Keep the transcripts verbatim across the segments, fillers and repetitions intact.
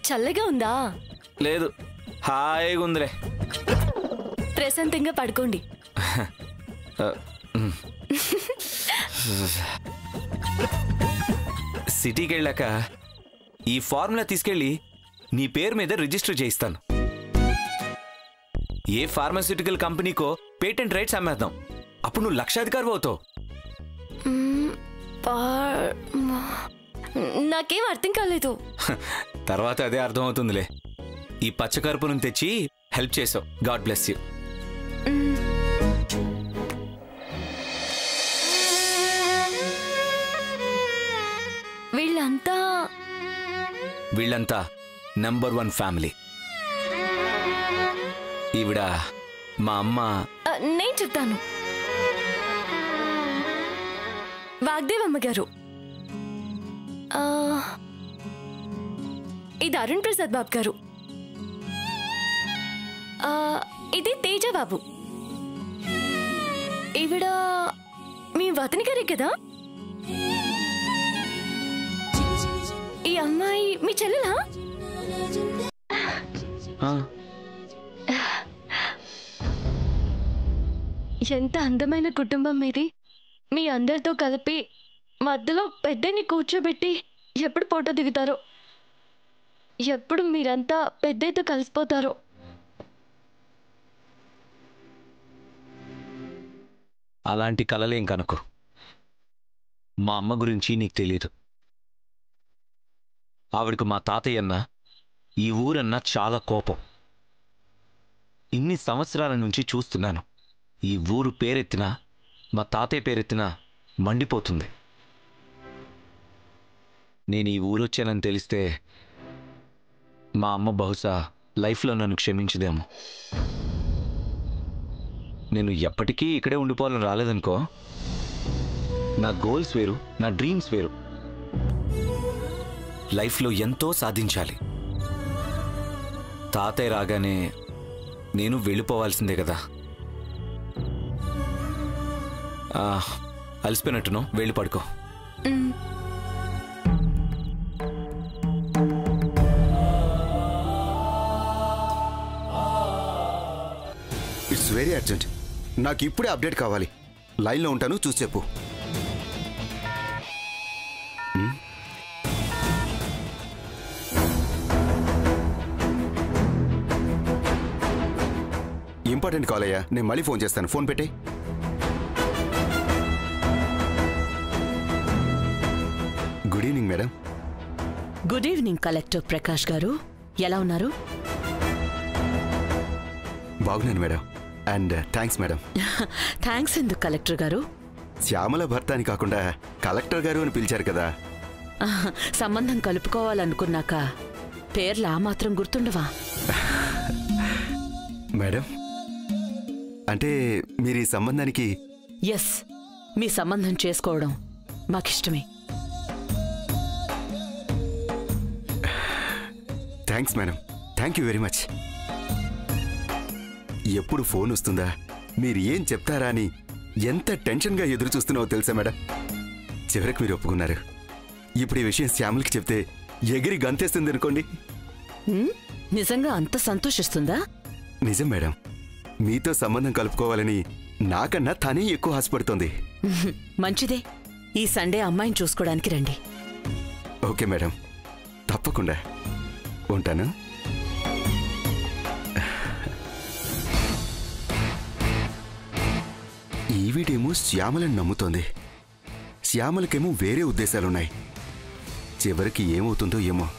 చల్లగా ఉందా? లేదు, హాయిగా ఉందిలే. ప్రశాంతంగా పడుకోండి. సిటీకి వెళ్ళాక ఈ ఫార్ములా తీసుకెళ్ళి నీ పేరు మీద రిజిస్టర్ చేయిస్తాను. ఏ ఫార్మాస్యూటికల్ కంపెనీకో పేటెంట్ రైట్స్ అమ్మేద్దాం. అప్పుడు నువ్వు లక్షాధికారి అవుతావు. నాకేం అర్థం కాలేదు. తర్వాత అదే అర్థం అవుతుందిలే. ఈ పచ్చకర్పూరం తెచ్చి హెల్ప్ చేసావు. God bless you. వీళ్ళంతా వీళ్ళంతా నెంబర్ వన్ ఫ్యామిలీ. ఈవిడ మా అమ్మ. నేను చెప్తాను. వాగ్దేవమ్మ గారు. ఇది అరుణ్ ప్రసాద్ బాబు గారు. ఇది తేజ బాబు. ఈవిడ మీ వతని గారే కదా? ఈ అమ్మాయి మీ చెల్లెలా? ఎంత అందమైన కుటుంబం మీది. మీ అందరితో కలిపి మధ్యలో పెద్దని కూర్చోబెట్టి ఎప్పుడు ఫోటో దిగుతారో, ఎప్పుడు మీరంతా పెద్దయితో కలిసిపోతారో. అలాంటి కలలేం కనుకో. మా అమ్మ గురించి నీకు తెలీదు. ఆవిడకు మా తాతయ్య అన్న, ఈ ఊరన్నా చాలా కోపం. ఇన్ని సంవత్సరాల నుంచి చూస్తున్నాను. ఈ ఊరు పేరెత్తినా, మా తాతయ్య పేరెత్తినా మండిపోతుంది. నేను ఈ ఊరు వచ్చానని తెలిస్తే మా అమ్మ బహుశా లైఫ్లో నన్ను క్షమించదేమో. నేను ఎప్పటికీ ఇక్కడే ఉండిపోవాలని రాలేదనుకో. నా గోల్స్ వేరు, నా డ్రీమ్స్ వేరు. లైఫ్లో ఎంతో సాధించాలి. తాతయ్య రాగానే నేను వెళ్ళిపోవాల్సిందే కదా. అలసిపోయినట్టును, వెళ్ళి పడుకో. It's very urgent. నాకు ఇప్పుడే అప్డేట్ కావాలి. లైన్లో ఉంటాను, చూసి చెప్పు. ఇంపార్టెంట్ కాల్ అయ్యా, నేను మళ్ళీ ఫోన్ చేస్తాను. ఫోన్ పెట్టే. Good evening madam. Good evening collector Prakash garu. ఎలా ఉన్నారు? బాగున్నాను madam. And thanks madam. Thanks ఎందుకు కలెక్టర్ గారు? శ్యామల భర్త అని కాకుండా కలెక్టర్ గారు అని పిలిచారు కదా. సంబంధం కలుపుకోవాలనుకున్నాక పేర్లు ఆ మాత్రం గుర్తుండవా? మేడం, అంటే మీరు ఈ సంబంధానికి? ఎస్, మీ సంబంధం చేసుకోవడం మాకిష్టమే. Thanks madam. Thank you very much. ఎప్పుడు ఫోన్ వస్తుందా, మీరు ఏం చెప్తారా అని ఎంత టెన్షన్గా ఎదురు చూస్తున్నావో తెలుసా మేడం. చివరికి మీరు ఒప్పుకున్నారు. ఇప్పుడు ఈ విషయం శ్యామలకి చెప్తే ఎగిరి గంతేస్తుంది అనుకోండి. నిజంగా అంత సంతోషిస్తుందా? నిజం మేడం. మీతో సంబంధం కలుపుకోవాలని నాకన్నా తనే ఎక్కువ ఆశపడుతోంది. మంచిదే. ఈ సండే అమ్మాయిని చూసుకోవడానికి రండి. ఓకే మేడం, తప్పకుండా. ఉంటాను. ఈవిడేమో శ్యామలని నమ్ముతోంది. శ్యామలకేమో వేరే ఉద్దేశాలున్నాయి. చివరికి ఏమవుతుందో ఏమో.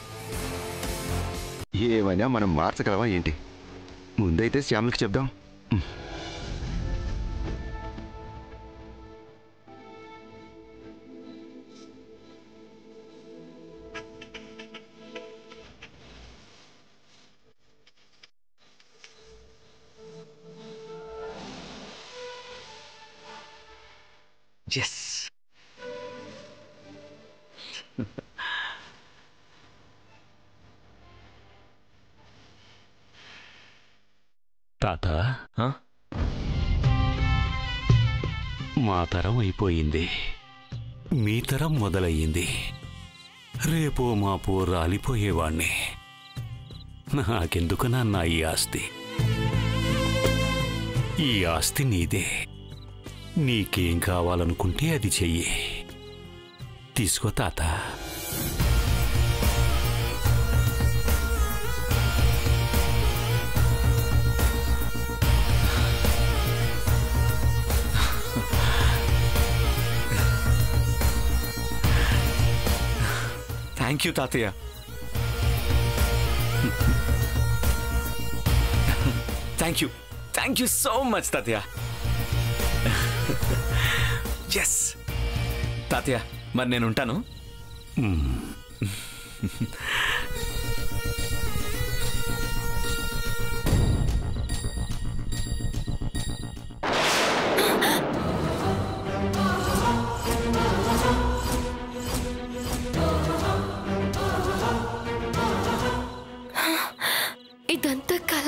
ఏమైనా మనం మార్చగలవా ఏంటి? ముందైతే శ్యామలకి చెప్దాం. Yes. తాత, మా తరం అయిపోయింది, మీ తరం మొదలయ్యింది. రేపో మాపో రాలిపోయేవాణ్ణి. నాకెందుకు నాన్న ఈ ఆస్తి? ఈ ఆస్తి నీదే. నీకేం కావాలనుకుంటే అది చెయ్యి. తీసుకో తాత. థ్యాంక్ యూ తాతయ్య. Thank you thank you so much తాతయ్య. ఎస్ తాతయ్య, మరి నేను ఉంటాను. ఇదంతా కళ.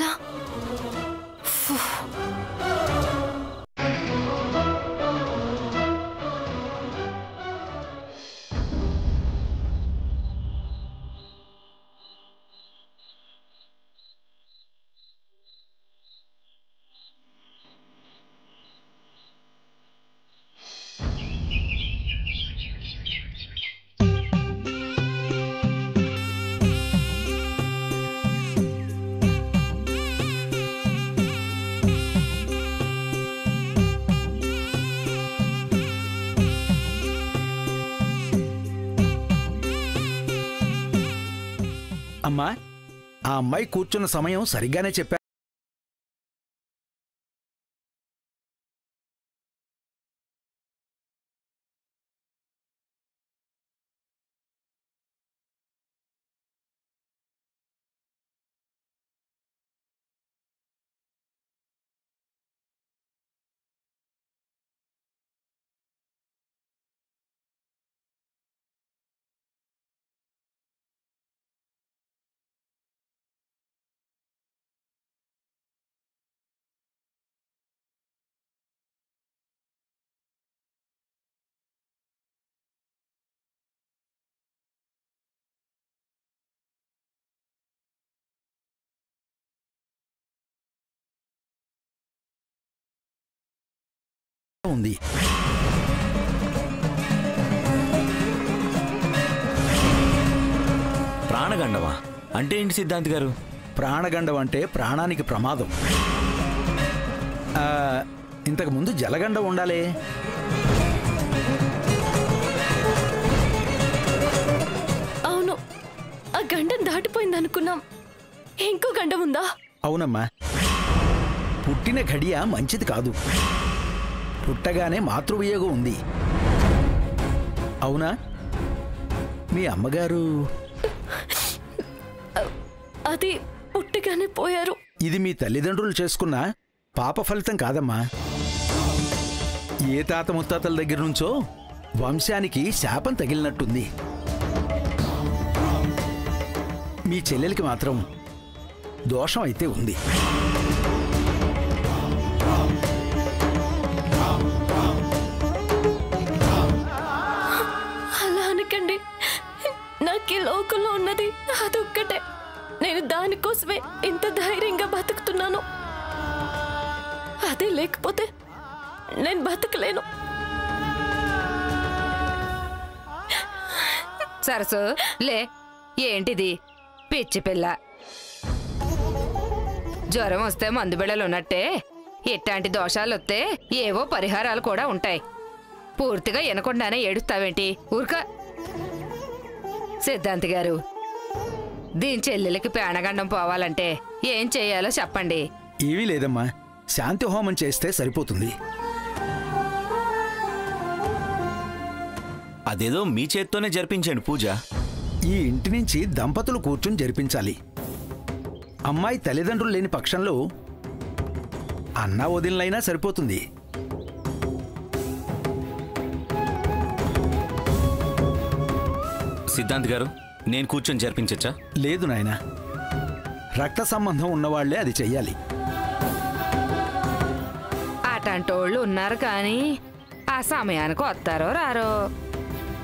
అమ్మా, ఆ అమ్మాయి కూర్చున్న సమయం సరిగ్గానే చెప్పా. ఉంది ప్రాణగండమా అంటే ఏంటి సిద్ధాంత్ గారు? ప్రాణగండం అంటే ప్రాణానికి ప్రమాదం. ఇంతకు ముందు జలగండం ఉండాలి. అవును, ఆ గండం దాటిపోయింది అనుకున్నాం. ఇంకో గండం ఉందా? అవునమ్మా, పుట్టిన ఘడియ మంచిది కాదు. పుట్టగానే మాతృవియోగం ఉంది. అవునా? మీ అమ్మగారు అది పుట్టగానే పోయారు. ఇది మీ తల్లిదండ్రులు చేసుకున్న పాప ఫలితం కాదమ్మా. ఏ తాత ముత్తాతల దగ్గర నుంచో వంశానికి శాపం తగిలినట్టుంది. మీ చెల్లెలికి మాత్రం దోషం అయితే ఉంది. అలా అనకండి. నాకు ఈ లోకంలో ఉన్నది అదొక్కటే. నేను దానికోసమే ఇంత ధైర్యంగా బతుకుతున్నాను. అదే లేకపోతే నేను బతకలేను. సరసు లే, ఏంటిది పిచ్చి పిల్ల? జ్వరం వస్తే మందు బిళ్ళలు ఉన్నట్టే ఇట్లాంటి దోషాలు వస్తే ఏవో పరిహారాలు కూడా ఉంటాయి. పూర్తిగా వినకుండానే ఏడుస్తావేంటి? ఊరుక. సిద్ధాంతి గారు, దీని చెల్లెలకి ప్రాణగండం పోవాలంటే ఏం చెయ్యాలో చెప్పండి. ఏమీ లేదమ్మా, శాంతి హోమం చేస్తే సరిపోతుంది. అదేదో మీ చేత్తోనే జరిపించండి పూజ. ఈ ఇంటి నుంచి దంపతులు కూర్చుని జరిపించాలి. అమ్మాయి తల్లిదండ్రులు లేని పక్షంలో అన్నా వదినలైనా సరిపోతుంది. సిద్ధాంత్ గారు, నేను కూర్చొని జరిపించచ్చా? లేదు నాయనా, రక్త సంబంధం ఉన్నవాళ్లే అది చెయ్యాలి. అటంటోళ్ళు ఉన్నారు కానీ ఆ సమయానికి వస్తారో రారో.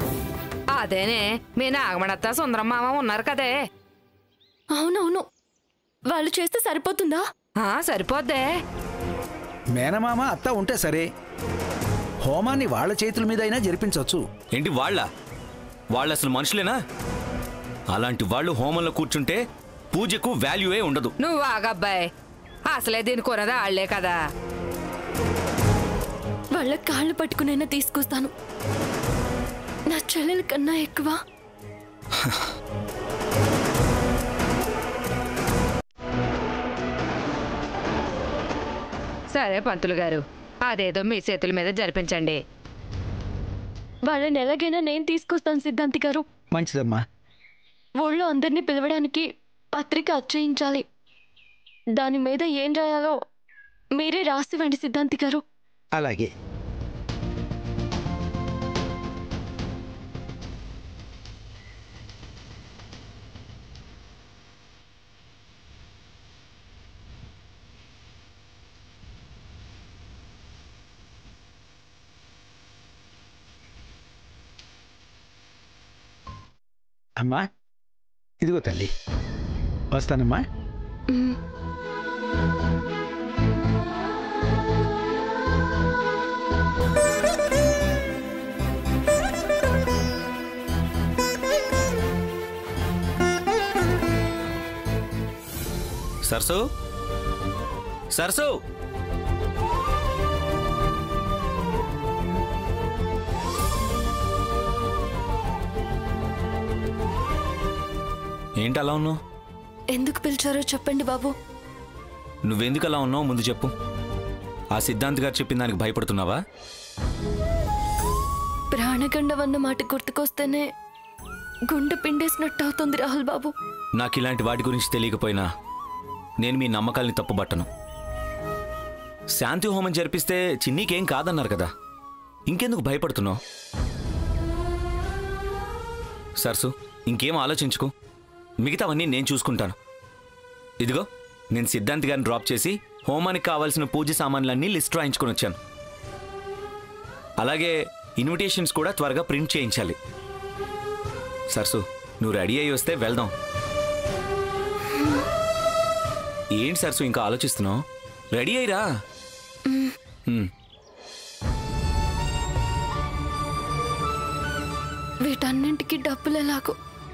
అదేనే మీ నాగమణత్త సుందరమ్మ ఉన్నారు కదే. అవునవును, వాళ్ళు చేస్తే సరిపోతుందా? ఆ సరిపోద్దే. మేనమామ అత్త ఉంటే సరే, హోమాన్ని వాళ్ళ చేతుల మీద అయినా జరిపించవచ్చు. ఏంటి వాళ్ళ వాళ్ళు అసలు మనుషులేనా? అలాంటి వాళ్ళు హోమంలో కూర్చుంటే పూజకు వాల్యూయే ఉండదు. నువ్వు ఆగబ్బాయ్, అసలే దీని కొనదా ఆళ్లే కదా. వాళ్ళ కాళ్ళు పట్టుకునైనా తీసుకొస్తాను. నా చెల్లెల కన్నా ఎక్కువ. సరే పంతులు గారు, అదేదో మీ చేతుల మీద జరిపించండి. వాళ్ళని ఎలాగైనా నేను తీసుకొస్తాను సిద్ధాంతి గారు. మంచిదమ్మా. ఊళ్ళో అందరినీ పిలవడానికి పత్రిక అచ్చయించాలి. దాని మీద ఏం రాయాలో మీరే రాసివ్వండి సిద్ధాంతి గారు. అలాగే. అమ్మా, ఇదిగో తల్లి. వస్తానమ్మా. సరసు సరసు ఏంటి అలా ఉన్నావు? ఎందుకు పిలిచారో చెప్పండి బాబు. నువ్వెందుకు అలా ఉన్నావు ముందు చెప్పు. ఆ సిద్ధాంత్ గారు చెప్పిన దానికి భయపడుతున్నావా? ప్రాణగండం అన్న మాట గుర్తుకొస్తేనే గుండె పిండేసినట్టు అవుతుంది రాహుల్ బాబు. నాకు ఇలాంటి వాటి గురించి తెలియకపోయినా నేను మీ నమ్మకాల్ని తప్పుబట్టను. శాంతి హోమం జరిపిస్తే చిన్నీకేం కాదన్నారు కదా, ఇంకెందుకు భయపడుతున్నావు? సరసు, ఇంకేం ఆలోచించుకో, మిగతావన్నీ నేను చూసుకుంటాను. ఇదిగో నేను సిద్ధాంత్ గారిని డ్రాప్ చేసి హోమానికి కావాల్సిన పూజ సామాన్లన్నీ లిస్ట్ రాయించుకొని వచ్చాను. అలాగే ఇన్విటేషన్స్ కూడా త్వరగా ప్రింట్ చేయించాలి. సరసు, నువ్వు రెడీ అయ్యి వస్తే వెళ్దాం. ఏంటి సరసు ఇంకా ఆలోచిస్తున్నావు? రెడీ అయ్యిరా. వీటన్నింటికి డబ్బులు ఎలాగో.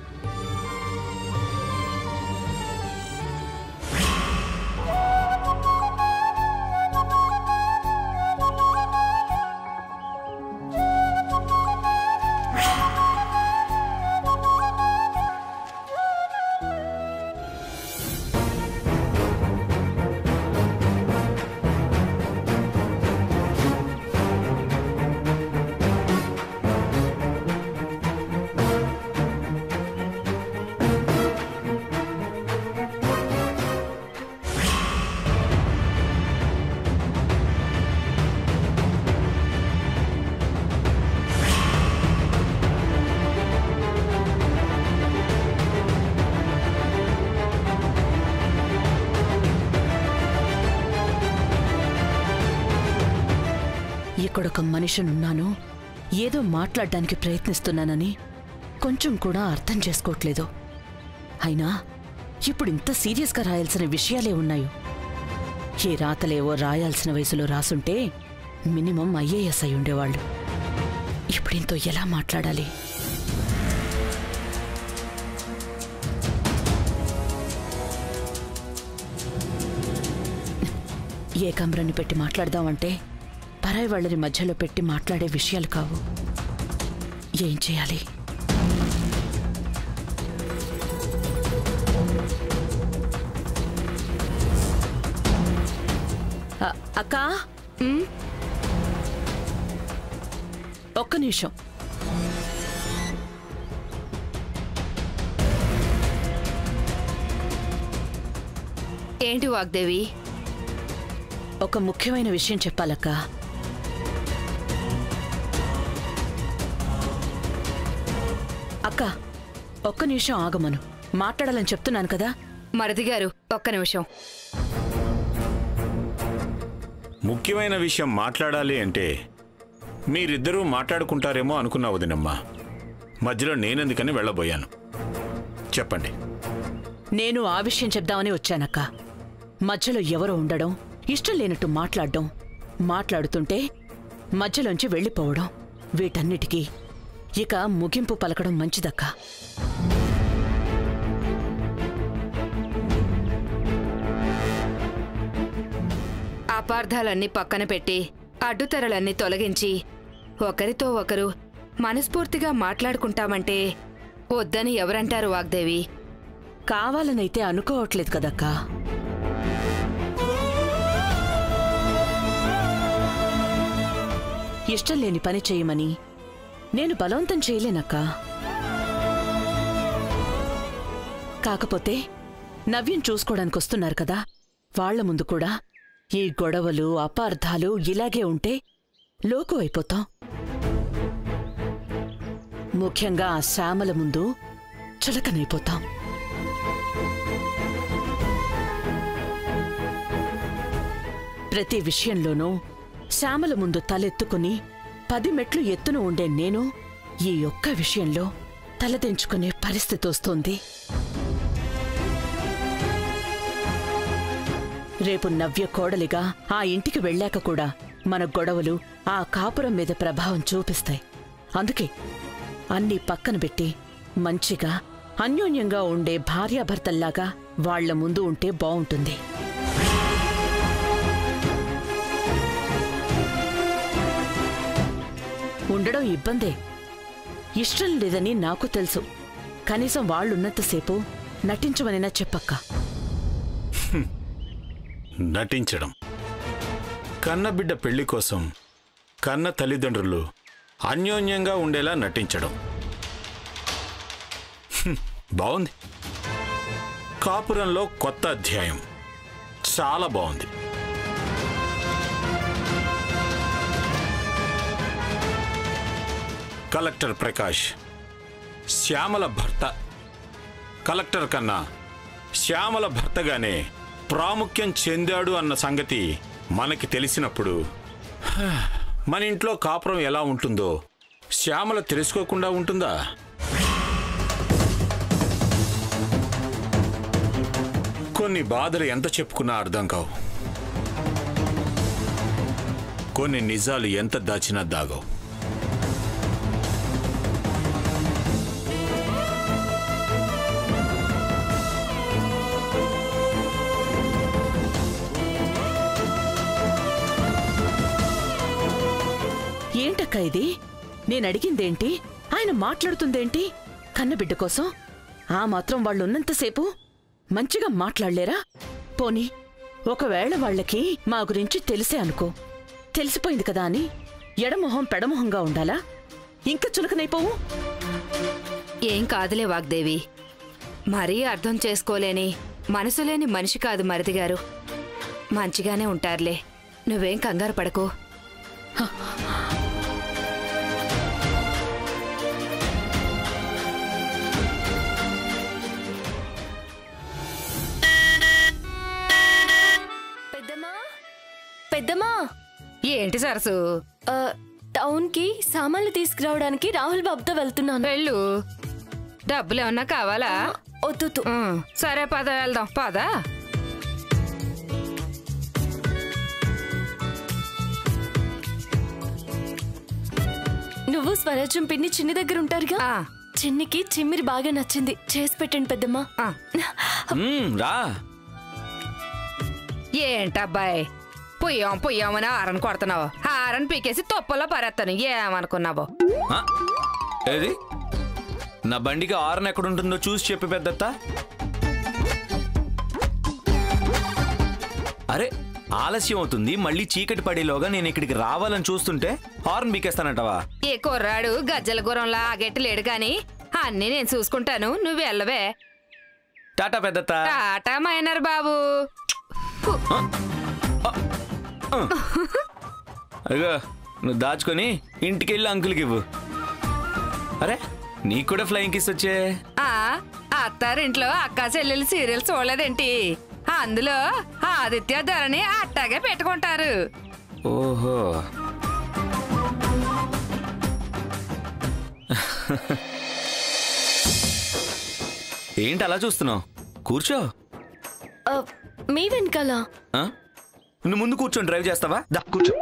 ఇక్కడొక మనిషినున్నాను, ఏదో మాట్లాడడానికి ప్రయత్నిస్తున్నానని కొంచెం కూడా అర్థం చేసుకోవట్లేదు. అయినా ఇప్పుడు ఇంత సీరియస్గా రాయాల్సిన విషయాలే ఉన్నాయి. ఏ రాతలేవో రాయాల్సిన వయసులో రాసుంటే మినిమం ఐఏఎస్ అయి ఉండేవాళ్ళు. ఇప్పుడు ఇంతో ఎలా మాట్లాడాలి? ఏ కమరాన్ని పెట్టి మాట్లాడదామంటే పరాయి వాళ్ళని మధ్యలో పెట్టి మాట్లాడే విషయాలు కావు. ఏం చేయాలి? అక్కా, ఒక్క నిమిషం. ఏంటి వాగ్దేవి? ఒక ముఖ్యమైన విషయం చెప్పాలక్క. అక్క, ఒక్క నిమిషం ఆగమను. మాట్లాడాలని చెప్తున్నాను కదా. మరిది గారు, ఒక్క నిమిషం. ముఖ్యమైన విషయం మాట్లాడాలి అంటే మీరిద్దరూ మాట్లాడుకుంటారేమో అనుకున్నా వదినమ్మా. మధ్యలో నేనెందుకని వెళ్ళబోయాను. చెప్పండి. నేను ఆ విషయం చెప్దామని వచ్చానక్క. మధ్యలో ఎవరో ఉండడం, ఇష్టం లేనట్టు మాట్లాడడం, మాట్లాడుతుంటే మధ్యలోంచి వెళ్ళిపోవడం, వీటన్నిటికీ ఇక ముగింపు పలకడం మంచిదక్కా. అపార్థాలన్నీ పక్కన పెట్టి అడ్డుతెరలన్నీ తొలగించి ఒకరితో ఒకరు మనస్ఫూర్తిగా మాట్లాడుకుంటామంటే వద్దని ఎవరంటారు వాగ్దేవి? కావాలనైతే అనుకోవట్లేదు కదక్కా. ఇష్టం లేని పని చేయమని నేను బలవంతం చేయలేనక్కా. కాకపోతే నవ్యం చూసుకోవడానికి వస్తున్నారు కదా, వాళ్ల ముందు కూడా ఈ గొడవలు అపార్థాలు ఇలాగే ఉంటే లోకు అయిపోతాం. ముఖ్యంగా ఆ శ్యామల ముందు చులకనైపోతాం. ప్రతి విషయంలోనూ శ్యామల ముందు తలెత్తుకుని పది మెట్లు ఎత్తున ఉండే నేను ఈ ఒక్క విషయంలో తలదించుకునే పరిస్థితి వస్తోంది. రేపు నవ్య కోడలిగా ఆ ఇంటికి వెళ్ళాక కూడా మన గొడవలు ఆ కాపురం మీద ప్రభావం చూపిస్తాయి. అందుకే అన్నీ పక్కన పెట్టి మంచిగా అన్యోన్యంగా ఉండే భార్యాభర్తల్లాగా వాళ్ల ముందు ఉంటే బావుంటుంది. ఉండడం ఇబ్బందే, ఇష్టం లేదని నాకు తెలుసు. కనీసం వాళ్ళున్నంతసేపు నటించమనైనా చెప్పక్కా. నటించడం, కన్నబిడ్డ పెళ్లి కోసం కన్న తల్లిదండ్రులు అన్యోన్యంగా ఉండేలా నటించడం బాగుంది. కాపురంలో కొత్త అధ్యాయం చాలా బాగుంది. కలెక్టర్ ప్రకాష్ శ్యామల భర్త, కలెక్టర్ కన్నా శ్యామల భర్తగానే ప్రాముఖ్యం చెందాడు అన్న సంగతి మనకి తెలిసినప్పుడు మన ఇంట్లో కాపురం ఎలా ఉంటుందో శ్యామల తెలుసుకోకుండా ఉంటుందా? కొన్ని బాధలు ఎంత చెప్పుకున్నా అర్థం కావు, కొన్ని నిజాలు ఎంత దాచినా దాగవు. ఏంటక్కా ఇది? నేనడిగిందేంటి, ఆయన మాట్లాడుతుందేంటి? కన్నబిడ్డ కోసం ఆ మాత్రం వాళ్ళున్నంతసేపు మంచిగా మాట్లాడలేరా? పోనీ ఒకవేళ వాళ్ళకి మా గురించి తెలిసే అనుకో, తెలిసిపోయింది కదా అని ఎడమొహం పెడమొహంగా ఉండాలా? ఇంకా చులకనైపోవు. ఏం కాదులే వాగ్దేవి, మరీ అర్థం చేసుకోలేని మనసులేని మనిషి కాదు మరిదిగారు. మంచిగానే ఉంటారులే, నువ్వేం కంగారు పడకు. పెద్దమ్మా, ఏంటి సరసు? టౌన్ కి సామాన్లు తీసుకురావడానికి రాహుల్ బాబుతో వెళ్తున్నాను. వెళ్ళు. డబ్బులు ఏమన్నా కావాలా? వద్దు. సరే పద, వెళ్దాం పద. నువ్వు స్వరాజ్యం పిన్ని చిన్ని దగ్గర ఉంటారుగా, చిన్నికి చిమ్మిరి బాగా నచ్చింది, చేసి పెట్టండి పెద్దమ్మా. రా. ఏంటబ్బాయి పొయ్యాం పొయ్యామని ఆరని కొడుతున్నావు? ఆరని పీకేసి తొప్పలో పారేస్తాను, ఏమనుకున్నావు? ఏది నా బండికి ఆరన్ ఎక్కడుంటుందో చూసి చెప్పి పెద్దత్త. అరే ఆలస్యం అవుతుంది, మళ్ళీ చీకటి పడేలోగా నేను ఇక్కడికి రావాలని చూస్తుంటే హార్న్ బీకేస్తానంటావా? ఏ కుర్రాడు గజ్జల గురంలా ఆగెట్టు లేడు గాని అన్నీ నేను చూసుకుంటాను, నువ్వు వెళ్ళవే. టాటా పెద్దత్త. టాటా మైనర్ బాబు. అయ్యో నువ్వు దాచుకొని ఇంటికి వెళ్ళి అంకుల్కి ఇవ్వు. అరే నీకు కూడా ఫ్లయింగ్ కిస్ వచ్చే. అత్తారింట్లో అక్కా చెల్లెలు సీరియల్ చూడలేదేంటి? అందులో ఆదిత్య ధరని అట్టాగే పెట్టుకుంటారు. ఓహో ఏంటి అలా చూస్తున్నావు? కూర్చో. ఆ, మీ వెనకాల. ఆ? నువ్వు ముందు కూర్చొని డ్రైవ్ చేస్తావా? దా కూర్చో.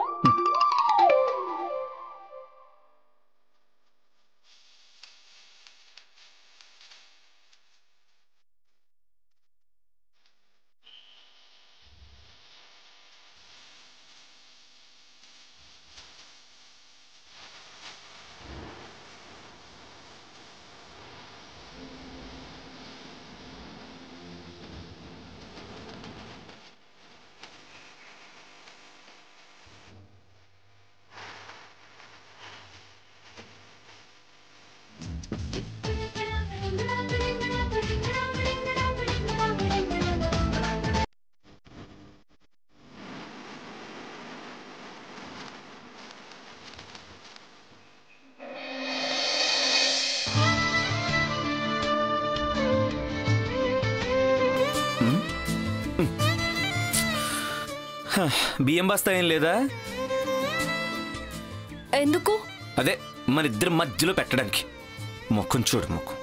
బియ్యం బస్తా ఏం లేదా? ఎందుకు? అదే మన ఇద్దరి మధ్యలో పెట్టడానికి. మొక్కం చూడు, మొక్కం.